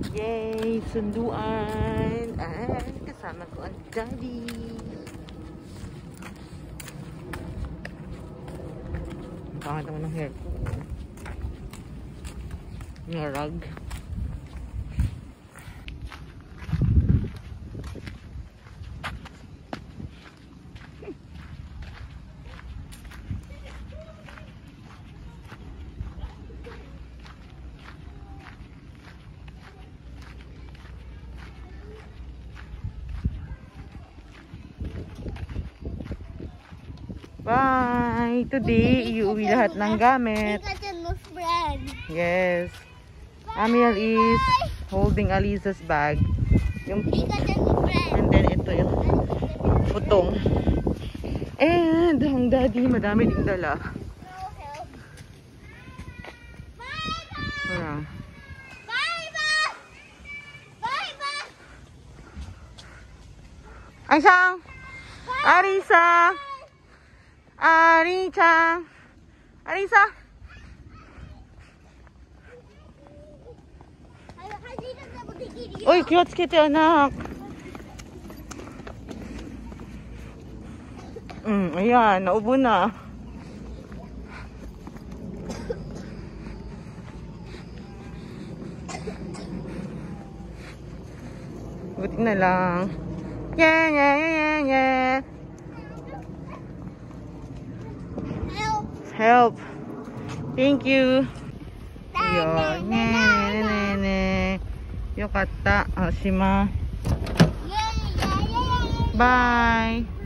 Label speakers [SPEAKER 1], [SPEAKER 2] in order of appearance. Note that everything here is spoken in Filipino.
[SPEAKER 1] Yay! Sunduan! Ay, kasama ko ang daddy. Pangat naman ng hair ko. Narag. Bye! Today, iuwi lahat ng gamit. Yes. Amiel is holding Alisa's bag. And then ito yung putong. And ang daddy, madami ding dala. Aisang! Arisa! Arisa! Arisa! Uy, cute kitty anak! Ayan, naubo na. Buti na lang. Yeah. Help. Thank you. Yo katta. Shima. Bye.